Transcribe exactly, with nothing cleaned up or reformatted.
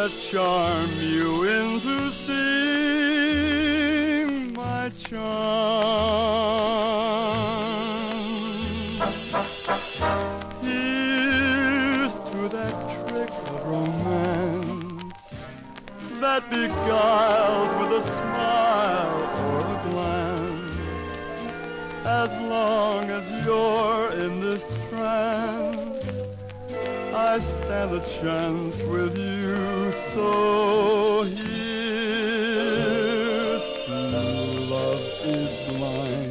that charm you into seeing my charm. Here's to that trick of romance that beguiled with a smile or a glance. As long as you're in this trance, I stand a chance with you. So here's to love is blind.